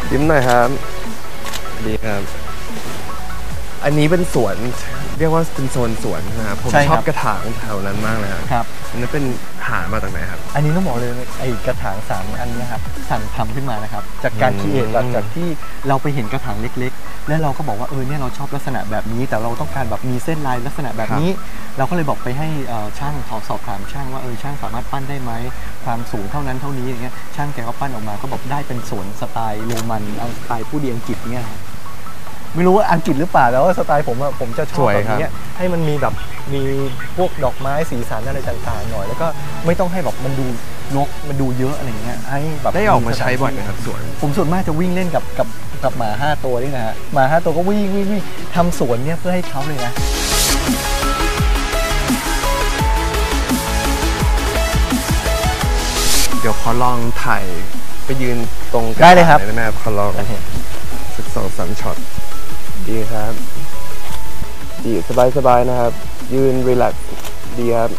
ยิ้มหน่อยครับดีครับอันนี้เป็นสวนเรียกว่าเป็นโซนสวนนะครับผมชอบกระถางแถวนั้นมากเลยครับอันนี้เป็นหามาจากไหนครับอันนี้ต้องบอกเลยไอ้กระถาง3 อันนี้ครับสั่งทำขึ้นมานะครับจากการคิดจากที่เราไปเห็นกระถางเล็กๆแล้วเราก็บอกว่าเนี่ยเราชอบลักษณะแบบนี้แต่เราต้องการแบบมีเส้นลายลักษณะแบบนี้เราก็เลยบอกไปให้ช่างขอสอบถามช่างว่าช่างสามารถปั้นได้ไหมความสูงเท่านั้นเท่านี้อย่างเงี้ยช่างแกก็ปั้นออกมาก็บอกได้เป็นสวนสไตล์โรมันเอาสไตล์ผู้ดีอังกฤษเนี่ยไม่รู้ว่าอังกฤษหรือเปล่าแต่ว่าสไตล์ผมจะชอบแบบนี้ให้มันมีแบบมีพวกดอกไม้สีสันอะไรต่างๆหน่อยแล้วก็ไม่ต้องให้แบบมันดูรกมันดูเยอะอะไรเงี้ยให้แบบได้ออกมาใช้บ่อยไหมครับสวนผมส่วนมากจะวิ่งเล่นกับหมา5 ตัวนี่นะฮะหมา5 ตัวก็วิ่งทำสวนเนี่ยเพื่อให้เขาเลยนะเดี๋ยวขอลองถ่ายไปยืนตรงได้เลยครับได้ไหมครับขอลองสัก2-3 ช็อตดีครับดีสบายนะครับยืนรีแลกซ์ดีครับ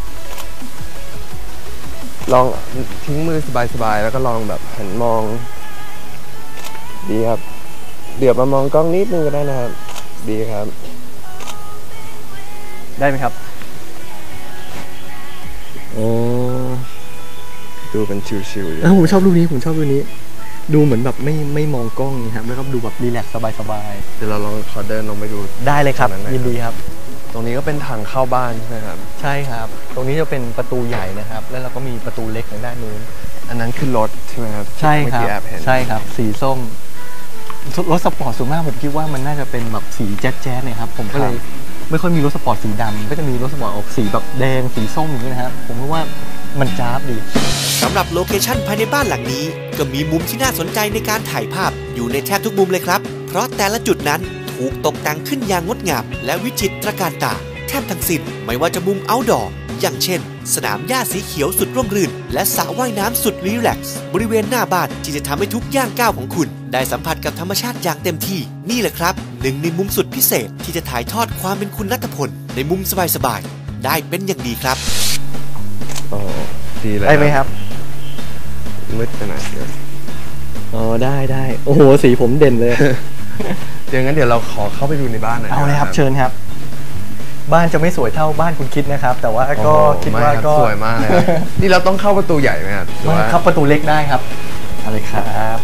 ลองทิ้งมือสบายแล้วก็ลองแบบหันมองดีครับเดี๋ยวมามองกล้องนิดนึงก็ได้นะครับดีครับได้ไหมครับดูเป็นชิวๆผมชอบรูปนี้ดูเหมือนแบบไม่มองกล้องนี่ครับแล้วก็ดูแบบรีแลกซ์สบายๆเดี๋ยวเราลองขอเดินลงไปดูได้เลยครับยินดีครับตรงนี้ก็เป็นทางเข้าบ้านใช่ไหมครับใช่ครับตรงนี้จะเป็นประตูใหญ่นะครับแล้วเราก็มีประตูเล็กทางด้านนู้นอันนั้นคือรถใช่ไหมครับใช่ครับใช่ครับสีส้มรถสปอร์ตส่วนมากผมคิดว่ามันน่าจะเป็นแบบสีแจ๊ดๆเนี่ยครับผมก็เลยไม่ค่อยมีรถสปอร์ตสีดำก็จะมีรถสปอร์ตออกสีแบบแดงสีส้มอย่างนี้นะครับผมว่ามันจ้าบดีสำหรับโลเคชั่นภายในบ้านหลังนี้ก็มีมุมที่น่าสนใจในการถ่ายภาพอยู่ในแทบทุกมุมเลยครับเพราะแต่ละจุดนั้นถูกตกแต่งขึ้นอย่างงดงามและวิจิตรการตาแทบทั้งสิ้นไม่ว่าจะมุม outdoor อย่างเช่นสนามหญ้าสีเขียวสุดร่มรื่นและสระว่ายน้ำสุดรีแลกซ์บริเวณหน้าบ้านที่จะทำให้ทุกย่างก้าวของคุณได้สัมผัสกับธรรมชาติอย่างเต็มที่นี่แหละครับหนึ่งในมุมสุดพิเศษที่จะถ่ายทอดความเป็นคุณณัฐพลในมุมสบายๆได้เป็นอย่างดีครับดีเลยได้ไหมครับมืดขนาดนี้ได้โอ้โหสีผมเด่นเลยเดี๋ยวเราขอเข้าไปดูในบ้านหน่อยเอาเลยครับเชิญครับบ้านจะไม่สวยเท่าบ้านคุณคิดนะครับแต่ว่าก็คิดว่าก็สวยมากเลยนี่เราต้องเข้าประตูใหญ่ไหมครับเข้าประตูเล็กได้ครับอะไรครับ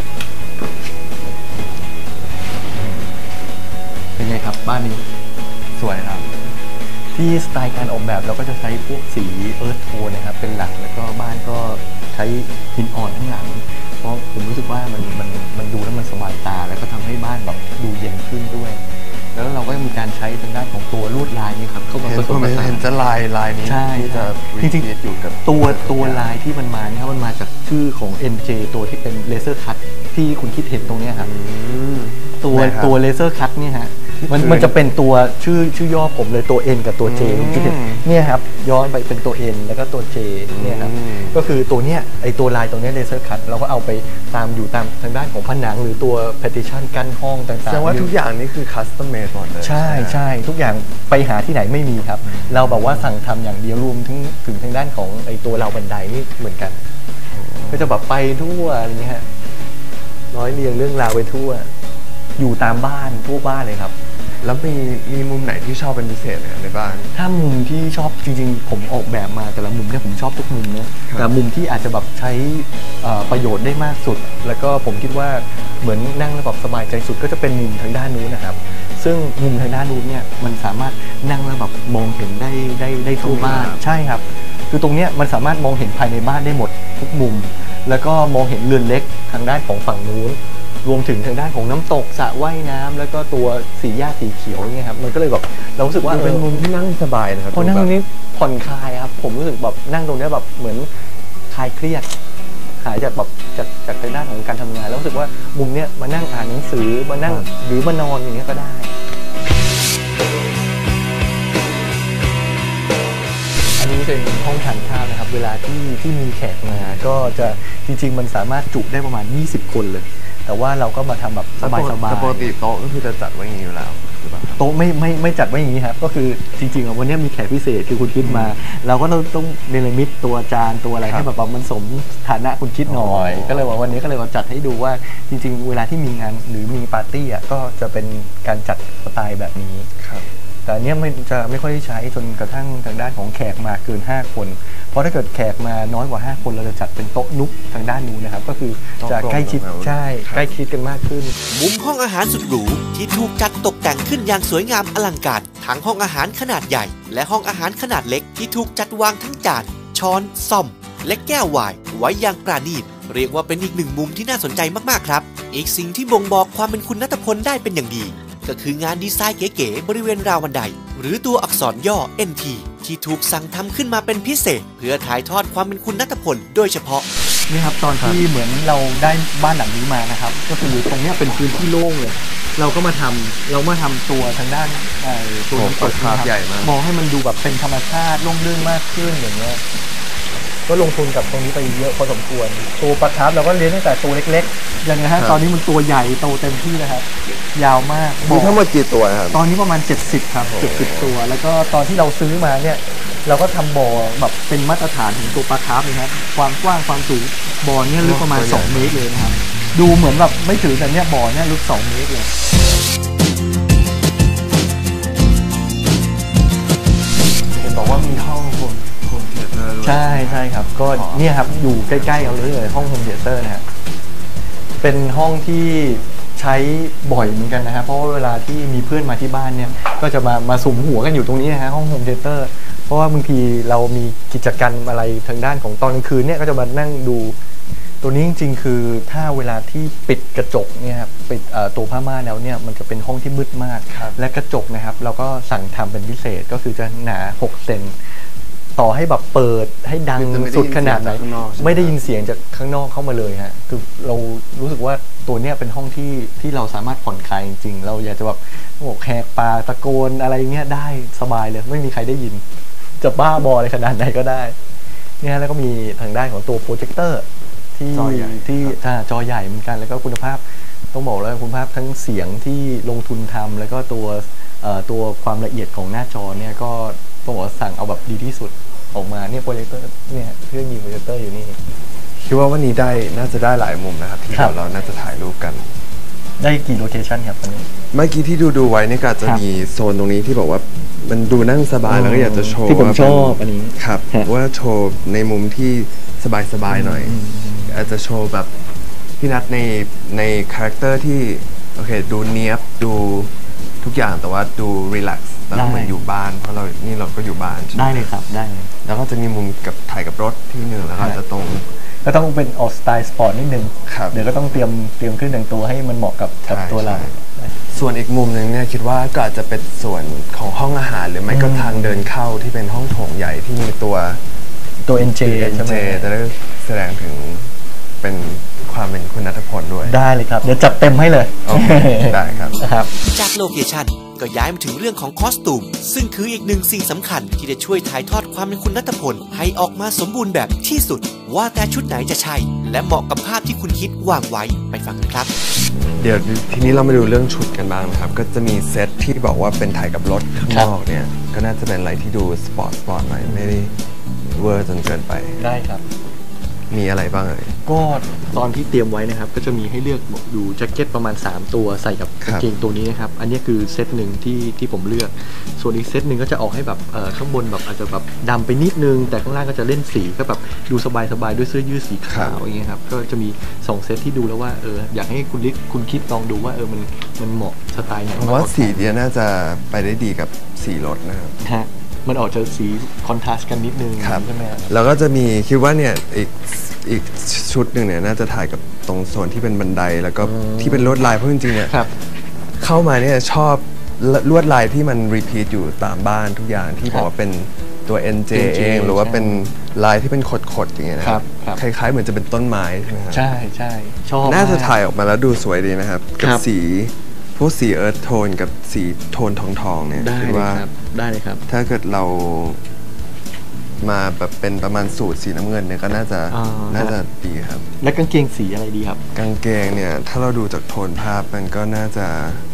เป็นไงครับบ้านนี้สวยครับที่สไตล์การออกแบบเราก็จะใช้พวกสีเอิร์ธโทนนะครับเป็นหลักแล้วก็บ้านก็ใช้หินอ่อนข้างหลังเพราะผมรู้สึกว่ามันดูแล้วมันสบายตาแล้วก็ทำให้บ้านแบบดูเย็นขึ้นด้วยแล้วเราก็มีการใช้ทางด้านของตัวลวดลายนี่ครับเข้ามาผสมผสานเห็นจะลายนี้ใช่จะจริงๆอยู่กับตัวลายที่มันมาเนี่ยมันมาจากชื่อของ NJ ตัวที่เป็นเลเซอร์คัตที่คุณคิดเห็นตรงนี้ครับตัวเลเซอร์คัตเนี่ยฮะมันจะเป็นตัวชื่อย่อผมเลยตัว N กับตัว J เนี่ยครับย้อนไปเป็นตัว N แล้วก็ตัว J เนี่ยครับก็คือตัวเนี้ยไอตัวลายตรงนี้เลเซอร์คัตเราก็เอาไปตามทางด้านของผนังหรือตัว partition กั้นห้องต่างๆแสดงว่าทุกอย่างนี่คือ custom made หมดเลยใช่ทุกอย่างไปหาที่ไหนไม่มีครับเราแบบว่าสั่งทำอย่างเดียวรวมถึงทางด้านของไอตัวราวบันไดนี่เหมือนกันก็จะแบบไปทั่วอะไรเงี้ยร้อยเรียงเรื่องราวไปทั่วอยู่ตามบ้านทั่วบ้านเลยครับแล้วมีมุมไหนที่ชอบเป็นพิเศษไหมในบ้านถ้ามุมที่ชอบจริงๆผมออกแบบมาแต่ละมุมเนี่ยผมชอบทุกมุมนะแต่มุมที่อาจจะแบบใช้ประโยชน์ได้มากสุดแล้วก็ผมคิดว่าเหมือนนั่งแล้วแบบสบายใจสุดก็จะเป็นมุมทางด้านนู้นนะครับซึ่งมุมทางด้านนู้นเนี่ยมันสามารถนั่งแล้วแบบมองเห็นได้ทั่วบ้านใช่ครับคือตรงเนี้ยมันสามารถมองเห็นภายในบ้านได้หมดทุกมุมแล้วก็มองเห็นเรือนเล็กทางด้านของฝั่งนู้นรวมถึงทางด้านของน้ำตกสระว่ายน้ำแล้วก็ตัวสีหญ้าสีเขียวเนี่ยครับมันก็เลยแบบเรารู้สึกว่าเป็นมุมที่นั่งสบายนะครับพอนั่งตรงนี้ผ่อนคลายครับผมรู้สึกแบบนั่งตรงนี้แบบเหมือนคลายเครียดหายจากแบบจากทางด้านของการทำงานแล้วรู้สึกว่ามุมเนี้ยมานั่งอ่านหนังสือมานั่งหรือมานอนอย่างเงี้ยก็ได้อันนี้เป็นห้องทานข้าวนะครับเวลาที่มีแขกมาก็จะจริงๆมันสามารถจุได้ประมาณ20 คนเลยแต่ว่าเราก็มาทำแบบสบายๆปกติโต๊ะก็คือจะจัดไว้อย่างนี้อยู่แล้วหรือเปล่าโต๊ะไม่จัดไว้อย่างนี้ครับก็คือจริงๆวันนี้มีแขกพิเศษคือคุณคิดมาเราก็ต้องเนรมิตตัวจานตัวอะไรให้แบบมันสมฐานะคุณคิดหน่อยก็เลยว่าวันนี้ก็เลยว่าจัดให้ดูว่าจริงๆเวลาที่มีงานหรือมีปาร์ตี้ก็จะเป็นการจัดสไตล์แบบนี้แต่เนี้ยจะไม่ค่อยได้ใช้จนกระทั่งทางด้านของแขกมาเกิน5 คนเพราะถ้าเกิดแขกมาน้อยกว่า5 คนเราจะจัดเป็นโต๊ะนุ๊กทางด้านนู้นนะครับก็คือจะใกล้ชิดใช่ใกล้ชิดกันมากขึ้นมุมห้องอาหารสุดหรูที่ถูกจัดตกแต่งขึ้นอย่างสวยงามอลังการทั้งห้องอาหารขนาดใหญ่และห้องอาหารขนาดเล็กที่ถูกจัดวางทั้งจานช้อนซ่อมและแก้วไวน์ไว้อย่างปราณีตเรียกว่าเป็นอีกหนึ่งมุมที่น่าสนใจมากๆครับอีกสิ่งที่บ่งบอกความเป็นคุณณัฐพลได้เป็นอย่างดีก็คืองานดีไซน์เก๋ๆบริเวณราวบันไดหรือตัวอักษรย่อ NT ที่ถูกสั่งทำขึ้นมาเป็นพิเศษเพื่อถ่ายทอดความเป็นคุณณัฐพลโดยเฉพาะนี่ครับตอนที่เหมือนเราได้บ้านหลังนี้มานะครับก็คือตรงนี้เป็นพื้นที่โล่งเลยเราก็มาทำตัวทางด้านตัวนี้เปิดภาพใหญ่มากมองให้มันดูแบบเป็นธรรมชาติร่มรื่นมากขึ้นอย่างเงี้ยก็ลงทุนกับตรงนี้ไปเยอะพอสมควรตัวปลาคาร์ฟเราก็เลี้ยงตั้งแต่ตัวเล็กๆอย่างนี้ฮะตอนนี้มันตัวใหญ่โตเต็มที่นะครับยาวมากมีทั้งหมดกี่ตัวครับตอนนี้ประมาณ70ครับ70ตัวแล้วก็ตอนที่เราซื้อมาเนี่ยเราก็ทำบ่อแบบเป็นมาตรฐานของตัวปลาคาร์ฟนะครับความกว้างความสูงบ่อเนี่ยลึกประมาณ2 เมตรเลยนะครับดูเหมือนแบบไม่ถึงแต่เนี่ยบ่อเนี่ยลึก2 เมตรเลยเห็นบอกว่ามีห้องโฮมเธียเตอร์ด้วยใช่ครับก็เนี่ยครับอยู่ใกล้ๆกันเลยห้องโฮมเธียเตอร์นะครับเป็นห้องที่ใช้บ่อยเหมือนกันนะครับเพราะว่าเวลาที่มีเพื่อนมาที่บ้านเนี่ยก็จะมาสุมหัวกันอยู่ตรงนี้นะฮะห้องโฮมเธียเตอร์เพราะว่าบางทีเรามีกิจกรรมอะไรทางด้านของตอนกลางคืนเนี่ยก็จะมานั่งดูตัวนี้จริงๆคือถ้าเวลาที่ปิดกระจกเนี่ยครับปิดตัวผ้าม่านแล้วเนี่ยมันจะเป็นห้องที่มืดมากและกระจกนะครับเราก็สั่งทำเป็นพิเศษก็คือจะหนา6 เซนต่อให้แบบเปิดให้ดังสุดขนาดไหนไม่ได้ยินเสียงจากข้างนอกเข้ามาเลยฮะคือเรารู้สึกว่าตัวเนี้ยเป็นห้องที่เราสามารถผ่อนคลายจริงๆเราอยากจะแบบแหกปากตะโกนอะไรเงี้ยได้สบายเลยไม่มีใครได้ยินจะบ้าบออะไรขนาดไหนก็ได้เนี่ยแล้วก็มีทางด้านของตัวโปรเจคเตอร์ที่จอใหญ่เหมือนกันแล้วก็คุณภาพต้องบอกแล้วคุณภาพทั้งเสียงที่ลงทุนทำแล้วก็ตัวความละเอียดของหน้าจอเนี่ยก็ต้องบอกสั่งเอาแบบดีที่สุดออกมาเนี่ยโปรเจคเตอร์เนี่ยเครื่องยิงโปรเจคเตอร์อยู่นี่คิดว่าวันนี้น่าจะได้หลายมุมนะครับที่เราน่าจะถ่ายรูปกันได้กี่โลเคชั่นครับวันนี้เมื่อกี้ที่ดูไว้นี่ก็จะมีโซนตรงนี้ที่บอกว่ามันดูนั่งสบายแล้วก็อยากจะโชว์ที่ผมชอบอันนี้ครับว่าโชว์ในมุมที่สบายหน่อยอาจจะโชว์แบบพี่นัทในคาแรคเตอร์ที่โอเคดูเนียบดูทุกอย่างแต่ว่าดูรีแลกซ์แล้วก็เหมือนอยู่บ้านเพราะเราก็อยู่บ้านได้เลยครับได้แล้วก็จะมีมุมกับถ่ายกับรถที่หนึ่งแล้วก็จะตรงก็ต้องเป็นออกสไตล์สปอร์ตนิดนึงเดี๋ยวก็ต้องเตรียมเครื่องแต่งตัวให้มันเหมาะกับตัวเราส่วนอีกมุมหนึ่งเนี่ยคิดว่าก็อาจจะเป็นส่วนของห้องอาหารหรือไม่ก็ทางเดินเข้าที่เป็นห้องโถงใหญ่ที่มีตัว NJ จะได้แสดงถึงเป็นความเป็นคุณณัฐพลด้วยได้เลยครับเดี๋ยวจัดเต็มให้เลยได้ครับจากโลเคชั่นก็ย้ายมาถึงเรื่องของคอสตูมซึ่งคืออีกหนึ่งสิ่งสำคัญที่จะช่วยถ่ายทอดความเป็นคุณณัฐพลให้ออกมาสมบูรณ์แบบที่สุดว่าแต่ชุดไหนจะใช่และเหมาะกับภาพที่คุณคิดวางไว้ไปฟังกันครับเดี๋ยวทีนี้เรามาดูเรื่องชุดกันบ้างนะครับก็จะมีเซตที่บอกว่าเป็นถ่ายกับรถข้างนอกเนี่ยก็น่าจะเป็นอะไรที่ดูสปอร์ตหน่อยไม่ได้เวอร์จนเกินไปได้ครับมีอะไรบ้างก็ตอนที่เตรียมไว้นะครับก็จะมีให้เลือกอยู่แจ็คเก็ตประมาณ3 ตัวใส่กับกางเกงตัวนี้นะครับอันนี้คือเซตหนึ่งที่ผมเลือกส่วนอีกเซตหนึ่งก็จะออกให้แบบข้างบนแบบอาจจะแบบดำไปนิดนึงแต่ข้างล่างก็จะเล่นสีก็แบบดูสบายด้วยเสื้อยืดสีขาวอย่างเงี้ยครับก็จะมี2 เซตที่ดูแล้วว่าอยากให้คุณคิดลองดูว่ามันเหมาะสไตล์ไหนผมว่าสีเนี้ยน่าจะไปได้ดีกับสีรถนะครับมันออกจะสีคอนทราสต์กันนิดนึงใช่ไหมครับแล้วก็จะมีคิดว่าเนี่ยอีกชุดหนึ่งเนี่ยน่าจะถ่ายกับตรงโซนที่เป็นบันไดแล้วก็ที่เป็นลวดลายเพราะจริงๆเนี่ยเข้ามาเนี่ยชอบลวดลายที่มันรีพีทอยู่ตามบ้านทุกอย่างที่บอกว่าเป็นตัว NJ เองหรือว่าเป็นลายที่เป็นขดๆอย่างเงี้ยนะครับคล้ายๆเหมือนจะเป็นต้นไม้ใช่ไหมครับใช่ชอบน่าจะถ่ายออกมาแล้วดูสวยดีนะครับกับสีพวกสีเอิร์ธโทนกับสีโทนทองเนี่ยคิดว่าได้เลยครับถ้าเกิดเรามาแบบเป็นประมาณสูตรสีน้ำเงินเนี่ยก็น่าจะดีครับและกางเกงสีอะไรดีครับกางเกงเนี่ยถ้าเราดูจากโทนภาพมันก็น่าจะ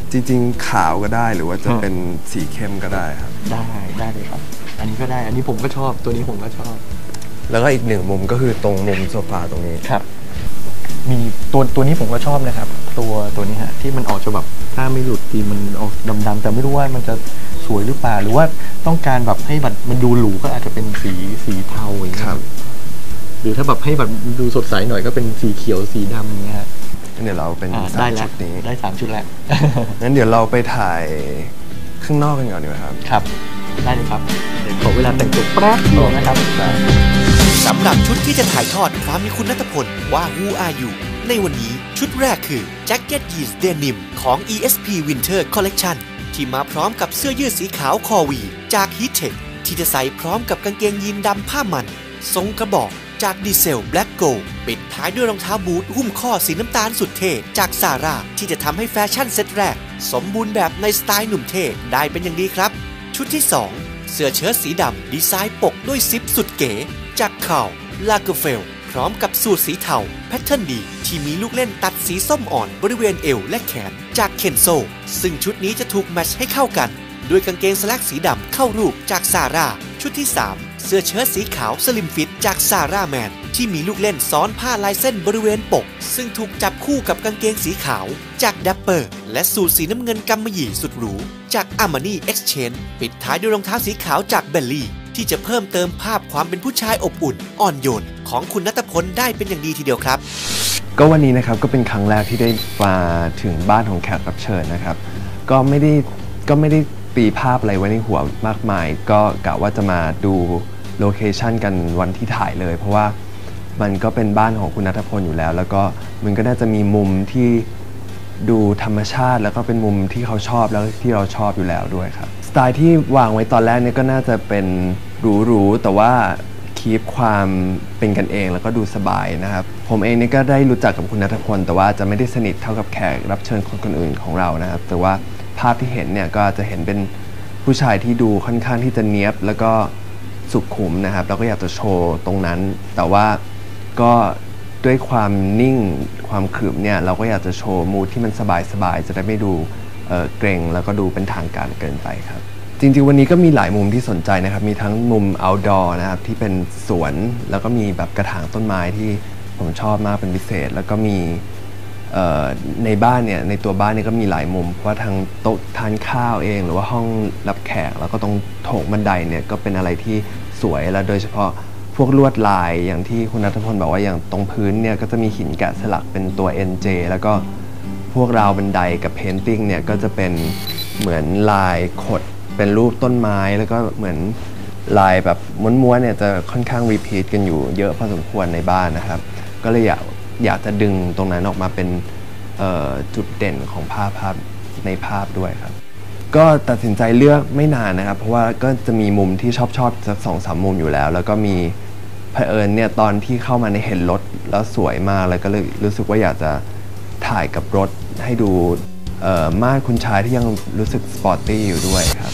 จริงๆขาวก็ได้หรือว่าจะเป็นสีเข้มก็ได้ครับได้เลยครับอันนี้ก็ได้อันนี้ผมก็ชอบตัวนี้ผมก็ชอบแล้วก็อีกหนึ่งมุมก็คือตรงมุมโซฟาตรงนี้ครับมีตัวนี้ผมก็ชอบนะครับตัวนี้ฮะที่มันออกจะแบบถ้าไม่หลุดดีมันออกดำๆแต่ไม่รู้ว่ามันจะสวยหรือเปล่าหรือว่าต้องการแบบให้แบบมันดูหรูก็อาจจะเป็นสีเทาอย่างเงี้ยหรือถ้าแบบให้แบบดูสดใสหน่อยก็เป็นสีเขียวสีดำอย่างเงี้ยฮะเดี๋ยวเราเป็น3 ชุดนี้ได้3 ชุดแล้วงั้นเดี๋ยวเราไปถ่ายข้างนอกกันก่อนดีไหมครับครับได้เลยครับเดี๋ยวขอเวลาแต่งตัวแป๊บนึงนะครับสำหรับชุดที่จะถ่ายทอดความมีคุณณัฐพลว่า Who Are You ในวันนี้ชุดแรกคือ Jacket Jeans Denim ของ ESP Winter Collection ที่มาพร้อมกับเสื้อยืดสีขาวคอวีจาก Heattech ที่จะใส่พร้อมกับกางเกงยีนดำผ้ามันทรงกระบอกจากดีเซล Black Gold ปิดท้ายด้วยรองเท้าบูทหุ้มข้อสีน้ำตาลสุดเท่จากซาร่าที่จะทำให้แฟชั่นเซตแรกสมบูรณ์แบบในสไตล์หนุ่มเท่ได้เป็นอย่างดีครับชุดที่2เสื้อเชิ้ตสีดำดีไซน์ปกด้วยซิปสุดเก๋จากข่าวลาเกอร์เฟลพร้อมกับสูทสีเทาแพทเทิร์นดีที่มีลูกเล่นตัดสีส้มอ่อนบริเวณเอวและแขนจากเคนโซซึ่งชุดนี้จะถูกแมทช์ให้เข้ากันด้วยกางเกงสแลกสีดำเข้ารูปจากซาร่าชุดที่3เสื้อเชิ้ตสีขาวสลิมฟิตจากซาร่าแมนที่มีลูกเล่นซ้อนผ้าลายเส้นบริเวณปกซึ่งถูกจับคู่กับกางเกงสีขาวจากดัปเปอร์และสูทสีน้ำเงินกำมะหยี่สุดหรูจากอาร์มานี่เอ็กซ์เชนปิดท้ายด้วยรองเท้าสีขาวจากเบลลี่ที่จะเพิ่มเติมภาพความเป็นผู้ชายอบอุ่นอ่อนโยนของคุณณัฐพลได้เป็นอย่างดีทีเดียวครับก็วันนี้นะครับก็เป็นครั้งแรกที่ได้มาถึงบ้านของแขกรับเชิญนะครับก็ไม่ได้ตีภาพอะไรไว้ในหัวมากมายก็กะว่าจะมาดูโลเคชันกันวันที่ถ่ายเลยเพราะว่ามันก็เป็นบ้านของคุณณัฐพลอยู่แล้วแล้วก็มันก็น่าจะมีมุมที่ดูธรรมชาติแล้วก็เป็นมุมที่เขาชอบแล้วที่เราชอบอยู่แล้วด้วยครับสไตล์ที่วางไว้ตอนแรกเนี่ยก็น่าจะเป็นหรูๆแต่ว่าคีปความเป็นกันเองแล้วก็ดูสบายนะครับผมเองเนี่ยก็ได้รู้จักกับคุณณัฐพลแต่ว่าจะไม่ได้สนิทเท่ากับแขกรับเชิญคนอื่นของเรานะครับแต่ว่าภาพที่เห็นเนี่ยก็จะเห็นเป็นผู้ชายที่ดูค่อนข้างที่จะเนี๊ยบแล้วก็สุขุมนะครับแล้วก็อยากจะโชว์ตรงนั้นแต่ว่าก็ด้วยความนิ่งความขรึมเนี่ยเราก็อยากจะโชว์มูดที่มันสบายๆจะได้ไม่ดูเกรงแล้วก็ดูเป็นทางการเกินไปครับจริงๆวันนี้ก็มีหลายมุมที่สนใจนะครับมีทั้งมุม outdoor นะครับที่เป็นสวนแล้วก็มีแบบกระถางต้นไม้ที่ผมชอบมากเป็นพิเศษแล้วก็มีในบ้านเนี่ยในตัวบ้านเนี่ยก็มีหลายมุมเพราะว่าทางโต๊ะทานข้าวเองหรือว่าห้องรับแขกแล้วก็ตรงโถงบันไดเนี่ยก็เป็นอะไรที่สวยและโดยเฉพาะพวกลวดลายอย่างที่คุณณัฐพลบอกว่าอย่างตรงพื้นเนี่ยก็จะมีหินแกะสลักเป็นตัว NJ แล้วก็พวกราวบันไดกับเพนติ้งเนี่ยก็จะเป็นเหมือนลายขดเป็นรูปต้นไม้แล้วก็เหมือนลายแบบม้วนๆเนี่ยจะค่อนข้างรีพีทกันอยู่เยอะพอสมควรในบ้านนะครับก็เลยอยากจะดึงตรงนั้นออกมาเป็นจุดเด่นของภาพในภาพด้วยครับก็ตัดสินใจเลือกไม่นานนะครับเพราะว่าก็จะมีมุมที่ชอบสัก2-3 มุมอยู่แล้วแล้วก็มีเผอิญเนี่ยตอนที่เข้ามาในเห็นรถแล้วสวยมากเลยก็เลยรู้สึกว่าอยากจะถ่ายกับรถให้ดูมาดคุณชายที่ยังรู้สึกสปอร์ตตี้อยู่ด้วยครับ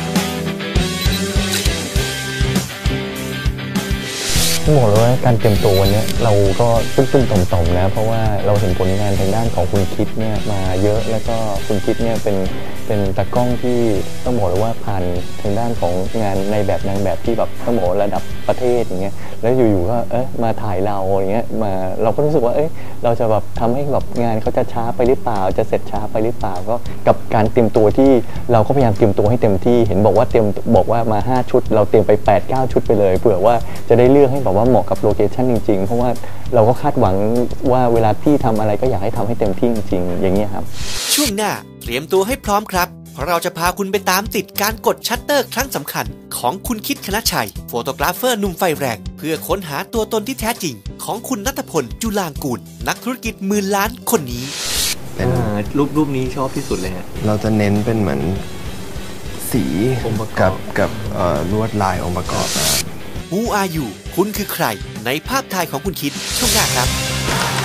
บอกเลยว่าการเตรียมตัววันนี้เราก็ตุ้มๆต่อมๆนะเพราะว่าเราเห็นผลงานทางด้านของคุณคิดเนี่ยมาเยอะแล้วก็คุณคิดเนี่ยเป็นตากล้องที่ต้องบอกเลยว่าผ่านทางด้านของงานในแบบนางแบบที่แบบต้องบอกระดับประเทศอย่างเงี้ยแล้วอยู่ๆก็มาถ่ายเราอย่างเงี้ยมาเราก็รู้สึกว่าเราจะแบบทำให้แบบงานเขาจะช้าไปหรือเปล่าจะเสร็จช้าไปหรือเปล่าก็กับการเตรียมตัวที่เราก็พยายามเตรียมตัวให้เต็มที่เห็นบอกว่ามา5 ชุดเราเตรียมไป 8-9 ชุดไปเลยเผื่อว่าจะได้เลือกให้แบบว่าเหมาะกับโลเคชั่นจริงๆเพราะว่าเราก็คาดหวังว่าเวลาที่ทำอะไรก็อยากให้ทำให้เต็มที่จริงๆอย่างนี้ครับช่วงหน้าเตรียมตัวให้พร้อมครับเพราะเราจะพาคุณไปตามติดการกดชัตเตอร์ครั้งสำคัญของคุณคิดคณชัยโฟโตกราฟเฟอร์หนุ่มไฟแรงเพื่อค้นหาตัวตนที่แท้จริงของคุณณัฐพลจุลางกูลนักธุรกิจหมื่นล้านคนนี้เป็นรูปนี้ชอบที่สุดเลยฮะเราจะเน้นเป็นเหมือนสีกับลวดลายองค์ประกอบ Who Are You คุณคือใครในภาพถ่ายของคุณคิดช่วงหน้าครับ